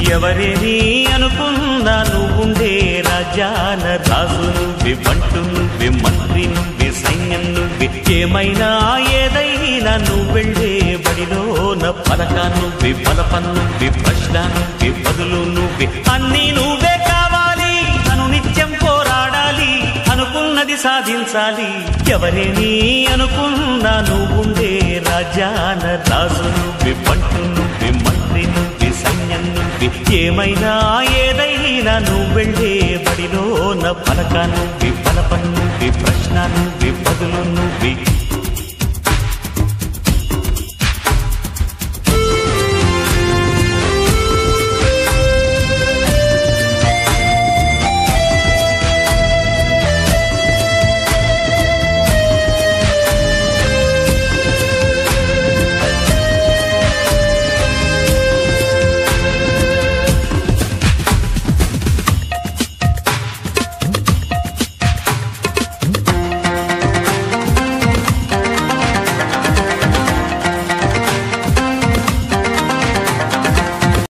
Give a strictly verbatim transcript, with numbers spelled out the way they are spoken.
ఎవరేని అనుకున్నా నువ్వుండే రాజ్యాల రాజు నువ్వే, బంటు నువ్వే, మంత్రి నువ్వే, సైన్యం నువ్వే, ఏమైనా ఏదైనా నువ్వెళ్ళే బడిలోన పలక నువ్వే, బలపం నువ్వే, ప్రశ్న నువ్వే, బదులు నువ్వే, అన్నీ నువ్వే కావాలి. అను నిత్యం పోరాడాలి, అనుకున్నది సాధించాలి. ఎవరేని అనుకున్నా నువ్వుండే రాజ్యాల రాజు నువ్వే, బంటు నువ్వే, మంత్రి నువ్వే, సైన్యం నువ్వే, ఏమైనా ఏదైనా నువ్వెళ్ళే బడిలోన పలక నువ్వే, బలపం నువ్వే, ప్రశ్న నువ్వే, బదులు నువ్వే.